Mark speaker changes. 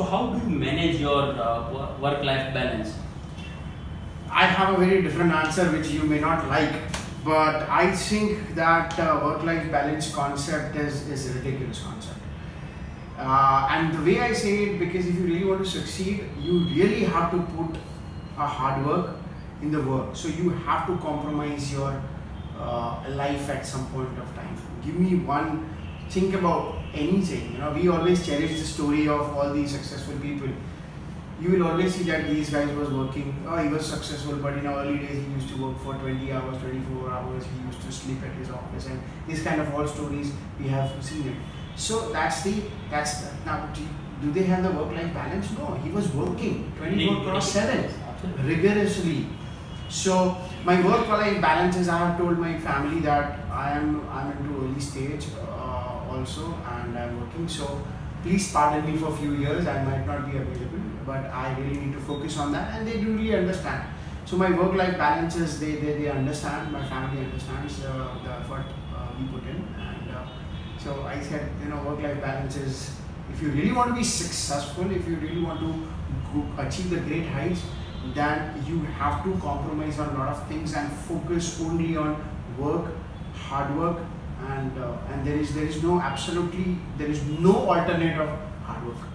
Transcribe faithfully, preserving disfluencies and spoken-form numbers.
Speaker 1: So how do you manage your uh, work-life balance?
Speaker 2: I have a very different answer which you may not like, but I think that uh, work-life balance concept is, is a ridiculous concept. Uh, and the way I say it, because if you really want to succeed, you really have to put a hard work in the work. So you have to compromise your uh, life at some point of time. Give me one, think about anything. You know, we always cherish the story of all these successful people. You will always see that these guys was working, oh, he was successful, but in early days he used to work for twenty hours, twenty-four hours, he used to sleep at his office, and these kind of all stories we have seen it. So that's the, that's the, now do, do they have the work-life balance? No, he was working twenty-four cross seven, rigorously. So my work-life balance is, I have told my family that I am I'm into early stage uh, also, and I'm working, so please pardon me for a few years, I might not be available, but I really need to focus on that, and they do really understand. So my work-life balance is, they, they, they understand, my family understands uh, the effort uh, we put in, and uh, so I said, you know, work-life balance is, if you really want to be successful, if you really want to go, achieve the great heights, then you have to compromise on a lot of things and focus only on work, hard work, and uh, and there is there is no absolutely there is no alternative hard work.